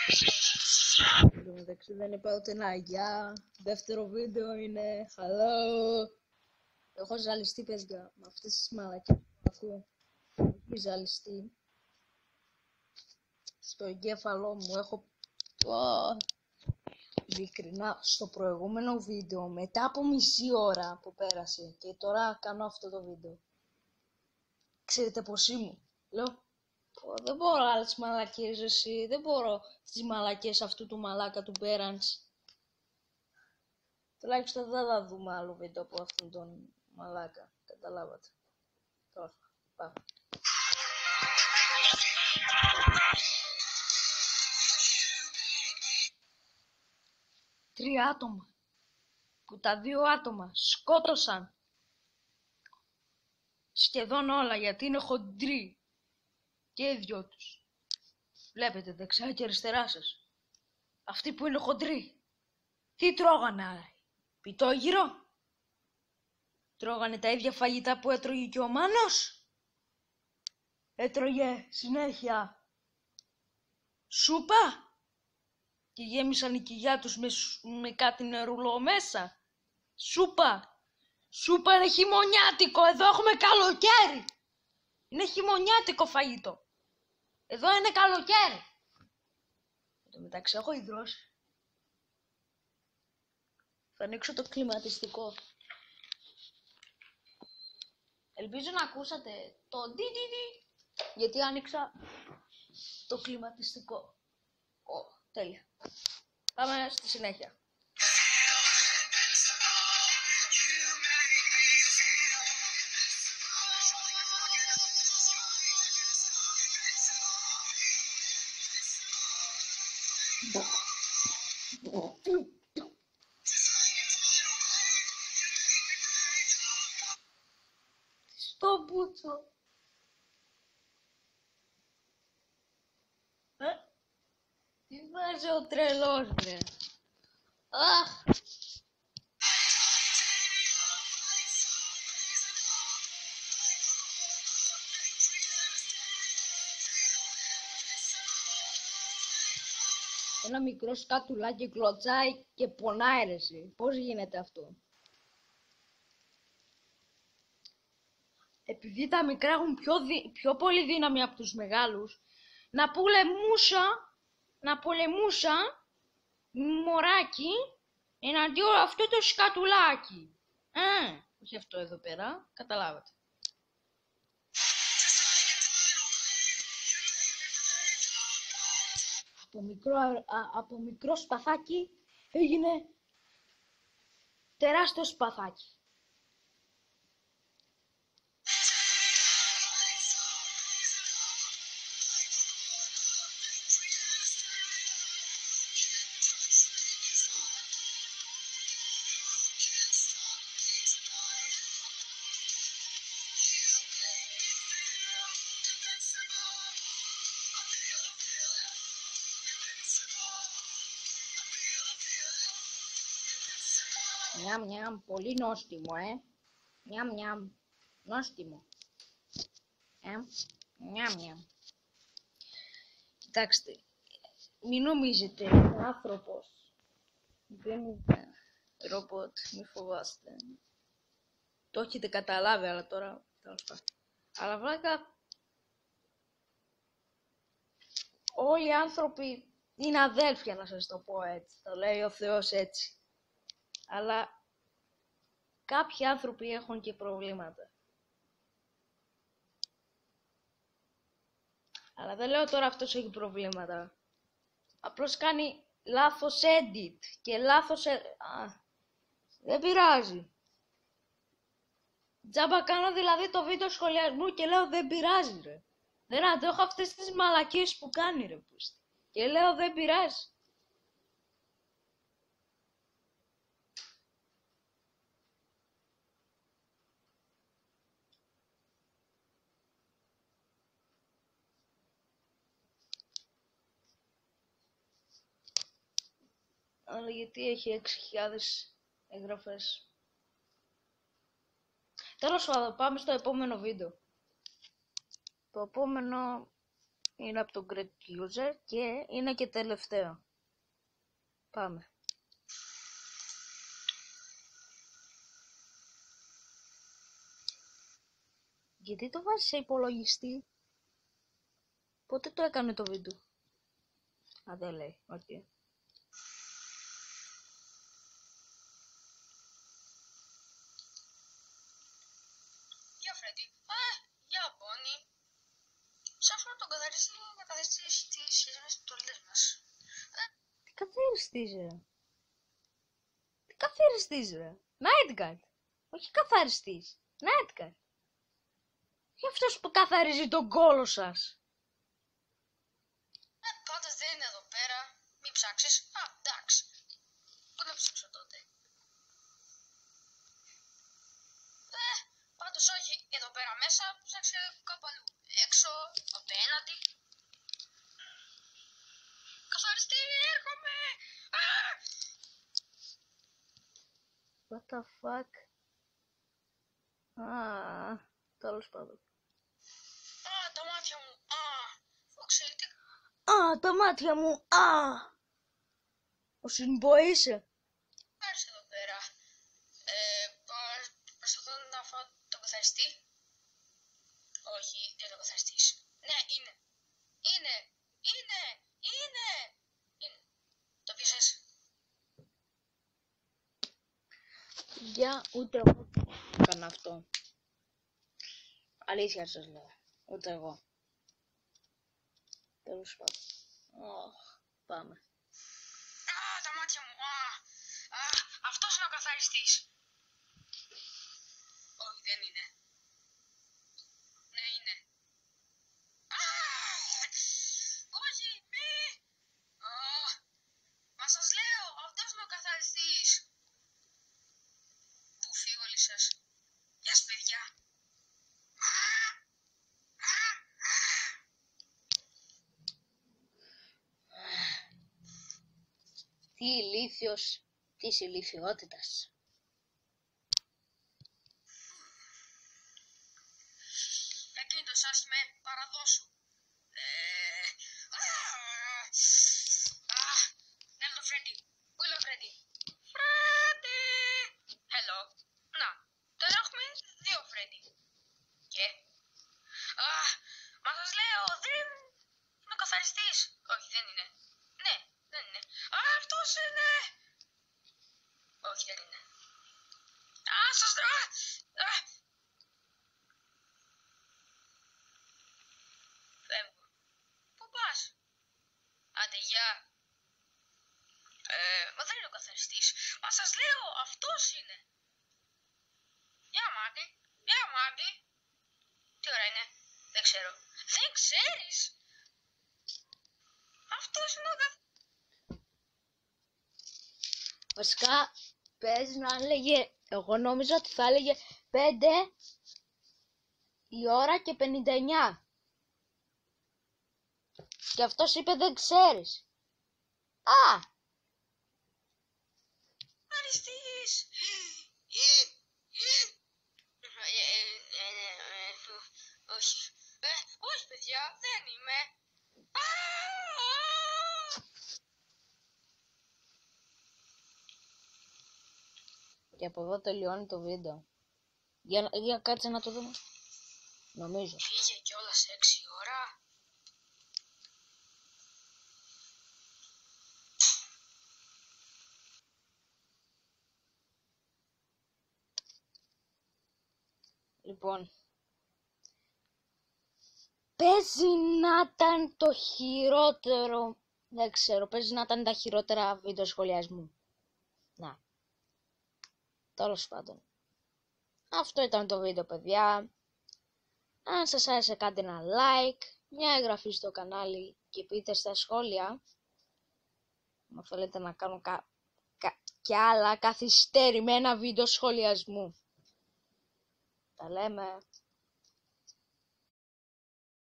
Εν τω μεταξύ δεν είπα ούτε ένα γεια. Δεύτερο βίντεο είναι hello. Έχω ζαλιστεί, παιδιά, με αυτές τις μαλακές που ακούω. Έχει ζαλιστεί. Στο εγκέφαλό μου έχω... Ειλικρινά, στο προηγούμενο βίντεο, μετά από μισή ώρα που πέρασε και τώρα κάνω αυτό το βίντεο. Ξέρετε πως ήμουν. Λέω, δεν μπορώ άλλες μαλακίες εσύ, δεν μπορώ τις μαλακίες αυτού του μαλάκα του Μπέραντς. Τουλάχιστον δεν θα δούμε άλλο βίντεο από αυτόν τον μαλάκα, καταλάβατε. Τώρα, πάμε. Τρία άτομα, που τα δύο άτομα σκότωσαν σχεδόν όλα γιατί είναι χοντροί και οι δυο τους. Βλέπετε δεξιά και αριστερά σας. Αυτοί που είναι χοντροί, τι τρώγανε άρη, πιτόγυρο? Τρώγανε τα ίδια φαγητά που έτρωγε και ο Μάνος? Έτρωγε συνέχεια σούπα και γέμισαν η κοιλιά τους με κάτι νερούλο μέσα? Σούπα. Σούπα είναι χειμωνιάτικο, εδώ έχουμε καλοκαίρι. Είναι χειμωνιάτικο φαγητό. Εδώ είναι καλοκαίρι. Εν τω μεταξύ έχω υδρώσει. Θα ανοίξω το κλιματιστικό. Ελπίζω να ακούσατε το ντι, γιατί άνοιξα το κλιματιστικό. Τέλεια. Πάμε στη συνέχεια. Στο μπούτσο. Τι βάζει ο τρελός, βρε. Αχ. Ένα μικρό σκατουλάκι κλωτσάει και πονάει, ρε εσύ. Πώς γίνεται αυτό? Επειδή τα μικρά έχουν πιο πολύ δύναμη από τους μεγάλους, να πολεμούσαν μωράκι εναντίον αυτό το σκατουλάκι. Όχι αυτό εδώ πέρα, καταλάβατε. Από μικρό σπαθάκι έγινε τεράστιο σπαθάκι. Μιαμ, πολύ νόστιμο, Μιαμ, νόστιμο. Μιαμ. Κοιτάξτε, μην νομίζετε, ο άνθρωπος δεν είναι ρομπότ, μη φοβάστε. Το έχετε καταλάβει, αλλά τώρα, αλλά βλάκα, όλοι οι άνθρωποι είναι αδέλφια, να σας το πω έτσι, το λέει ο Θεός έτσι. Αλλά κάποιοι άνθρωποι έχουν και προβλήματα. Αλλά δεν λέω τώρα αυτός έχει προβλήματα. Απλώς κάνει λάθος edit και λάθος... δεν πειράζει. Τζάμπα κάνω δηλαδή το βίντεο σχολιασμού και λέω δεν πειράζει, ρε. Δεν αντέχω αυτές τις μαλακίες που κάνει, ρε. Και λέω δεν πειράζει. Αλλά γιατί έχει 6.000 εγγραφές. Τέλος πάντων, πάμε στο επόμενο βίντεο. Το επόμενο Είναι από τον Great User και είναι και τελευταίο. Πάμε. Γιατί το βάζει σε υπολογιστή? Πότε το έκανε το βίντεο? Α, δεν λέει. Οκ. Γεια Φρέντι. Γεια Μπόνι. Ψάχνω τον καθαριστή να καθαριστεί τις σχέσεις τουαλέτες μας. Τι καθαριστής ρε? Τι καθαριστής ρε? Nightguard. Όχι καθαριστής. Nightguard. Και αυτός που καθαρίζει τον κόλο σας. Πάντως δεν είναι εδώ πέρα. Μην ψάξεις. Εντάξει. Πού να ψάξω τότε? Πάντως όχι εδώ πέρα μέσα. Ψάξε κάπου αλλού. Έξω, απέναντι. Καθαριστή, έρχομαι! What the fuck? Τέλος πάντων. Τα μάτια μου. Φοξελτικά. Τα μάτια μου. Ο Σινμπο είσαι. Άρεσε εδώ πέρα. Προσπαθώ να φάω τον καθαριστή. Όχι, δεν είναι ο καθαριστής. Ναι, είναι. Το πιάσες? Για ούτε εγώ έκανα αυτό. Αλήθεια σας λέω. Ούτε εγώ. Τέλος πάντων. Πάμε. Τα μάτια μου. Αυτός είναι ο καθαριστής. Όχι, δεν είναι. Ναι, είναι. Όχι, μη. Μα σας λέω, αυτός είναι ο καθαριστής. Πού φύγω όλοι σας? Γεια σας παιδιά. Τι ηλίθιος της ηλίθιότητας. Εκείνο σας με παραδώσου. Έλα το Φρέντι. Πού είναι ο Φρέντι? Φρέντι! Hello. Να, τώρα έχουμε δύο Φρέντι. Και? Μα σας λέω, δεν είναι ο καθαριστής. Όχι, δεν είναι. Ναι, δεν είναι. Αυτός είναι. Όχι, δεν είναι. Σας φεύγω. Πού πας? Άντε, γεια. Μα δεν είναι ο καθαριστής. Μα σας λέω, αυτός είναι. Γεια Μάντι. Τι ώρα είναι? Δεν ξέρω. Δεν ξέρεις? Αυτός είναι ο καθαριστής. Βασικά παίζει να έλεγε, εγώ νόμιζα ότι θα έλεγε 5 η ώρα και 59. Και αυτός είπε δεν ξέρεις. Αριστείς. Όχι. Όχι παιδιά, δεν είμαι. Και από εδώ τελειώνει το βίντεο. Για κάτσε να το δούμε. Νομίζω. Φύγε κιόλας 6 ώρα. Λοιπόν. Παίζει να ήταν το χειρότερο. Δεν ξέρω. Παίζει να ήταν τα χειρότερα βίντεο σχολιασμού. Να. Τέλος πάντων. Αυτό ήταν το βίντεο παιδιά. Αν σας άρεσε κάντε ένα like, μια εγγραφή στο κανάλι και πείτε στα σχόλια αν θέλετε να κάνω και άλλα καθυστερημένα βίντεο σχολιασμού. Τα λέμε.